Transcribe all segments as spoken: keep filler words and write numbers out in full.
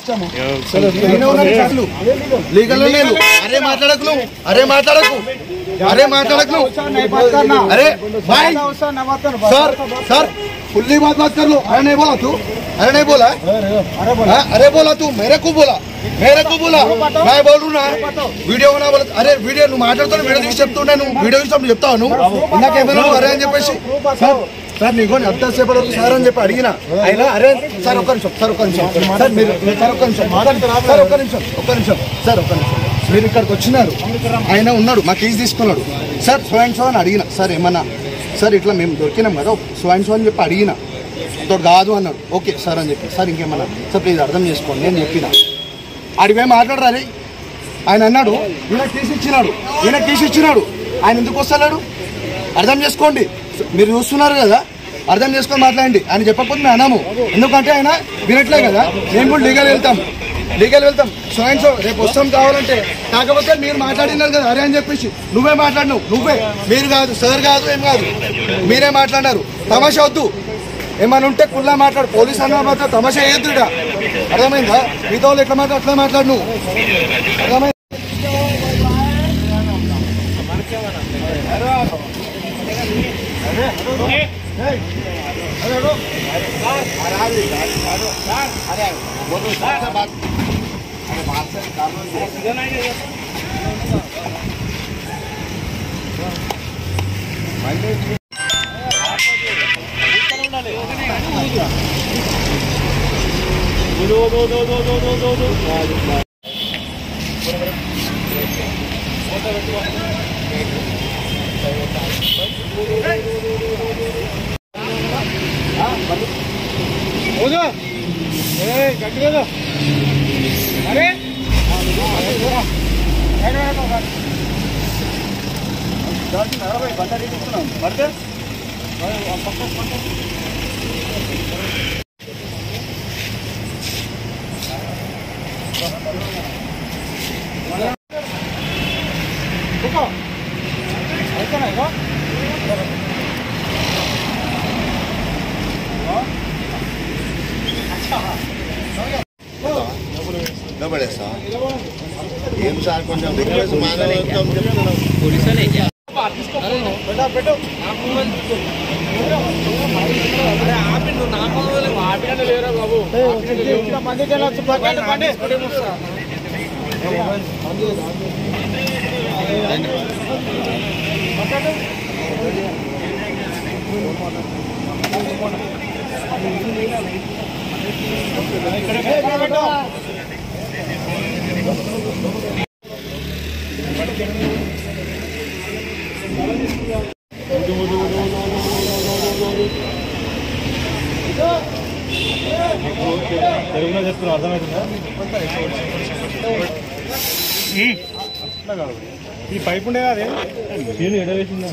ఇష్టము లీగల్ లేదు. అరే మాట్లాడకు అరే మాట్లాడకు अरे माताड़क अरे भाई सर सर खुली बात बात कर लो। अरे नहीं बोला तू अरे नहीं बोला अरे अरे बोला तू मेरे को बोला मेरे को बोला मैं बोल रहा ना वीडियो बना बोला अरे वीडियो నువ్వు మాట్లాడుతాను వీడియో తీసి చెప్తున్నా నువ్వు వీడియో తీసి చెప్తావు నువ్వు ఇందాకేమైనా అరే అని చెప్పేసి సార్ సార్ నీకు అంతసేపు వరకు సార్ అని చెప్పి అడిగినా అయినా అరే సార్ ఒక్క నిమిషం సార్ ఒక్క నిమిషం సార్ మీరు సార్ ఒక్క నిమిషం సార్ ఒక్క నిమిషం ఒక్క నిమిషం సార్ ఒక్క నిమిషం మీరు ఇక్కడికి వచ్చినారు ఆయన ఉన్నాడు మా కేసు తీసుకున్నాడు సార్ సో అండ్ సో అని అడిగిన సార్ ఏమన్నా సార్ ఇట్లా మేము దొరికినాం కదా సో అండ్ సో అని చెప్పి అడిగిన తోడు కాదు అన్నాడు ఓకే సార్ అని చెప్పి సార్ ఇంకేమన్నా సార్ ప్లీజ్ అర్థం చేసుకోండి నేను చెప్పిన అడిగే మాట్లాడరాలి ఆయన అన్నాడు ఈయన కేసు ఇచ్చినాడు ఈయన కేసు ఇచ్చినాడు ఆయన ఎందుకు వస్తున్నాడు అర్థం చేసుకోండి మీరు చూస్తున్నారు కదా అర్థం చేసుకొని మాట్లాడండి ఆయన చెప్పకపోతే మేము అన్నాము ఎందుకంటే ఆయన వినట్లే కదా మేము కూడా లీగల్ వెళ్తాం లీగల్ వెళ్తాం సో అండ్ సో రేపు వస్తాం కావాలంటే కాకపోతే మీరు మాట్లాడినారు కదా అరే అని చెప్పేసి నువ్వే మాట్లాడినావు నువ్వే మీరు కాదు సార్ కాదు ఏం కాదు మీరే మాట్లాడినారు తమాషా వద్దు ఏమైనా ఉంటే కుల్లా మాట్లాడు పోలీస్ అన్న మాత్రం తమాషా వేయద్దు ఇక అర్థమైందా మీతో వాళ్ళు ఎట్లా మాట్లాడు అట్లా మాట్లాడు నువ్వు అర్థమైంది अरे पड़ते बड़े साहब ఏం సార్ కొంచెం రిక్వెస్ట్ మానలే పోలీస్ वाले क्या बेटा बेटा अरे आप इन नाम वाले आपियाने ले रहा बाबू इतना मंदी चला पकड़ पकड़ తెలుగులో చెప్తున్నా అర్థమవుతుందా ఈ పైపు ఉండే అదే నేను ఎడ వేసిందా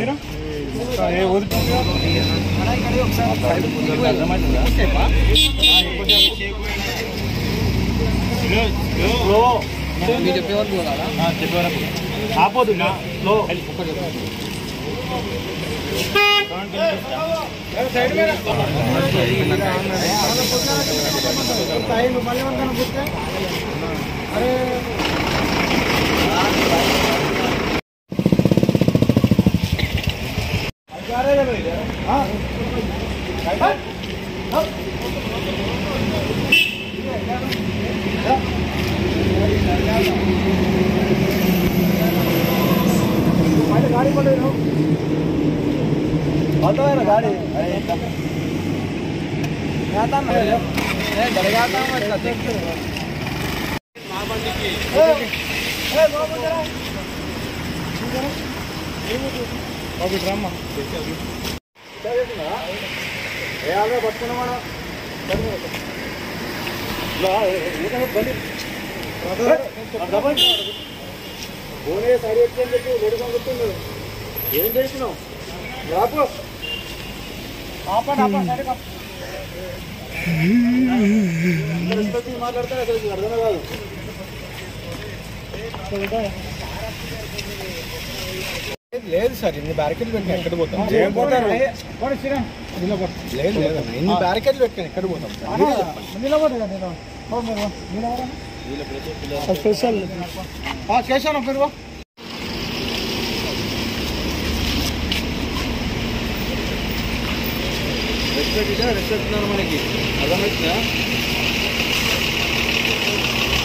చెప్పేవారు ఆపోదు లో गाड़ी पड़े आता है ना गाड़ी आता ना ए डरगाता मत देखते मां बंदी की ए बाबू जरा बाबू ड्रामा क्या देखना ए आगे बच्चों माना ला ये तो बंदी डबल बोले सारी एक्शन देखो लेडी को गुर्तुंडो ఏం చేస్తున్నావు రాపు ఆపండి ఆపండి సరే కప్ రెస్పెక్ట్ మాట్లాడతారు అసలు అర్థమే కాదు లేదు సార్ ఇన్ని బ్యారికేడ్లు పెట్టాను ఎక్కడ పోతాం ఏం పోతారు లేదు లేదు ఇన్ని బ్యారికేడ్లు పెట్టాను ఎక్కడ పోతాం నిలబడగా నేను స్పెషల్ కేశవ పేరు రెస్పెక్ట్ ఇచ్చా రెస్పెక్ట్ ఉన్నారు మనకి అర్థమవుతుందా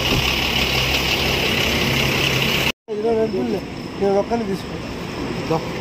నేను ఒక్కరిని తీసుకుంటా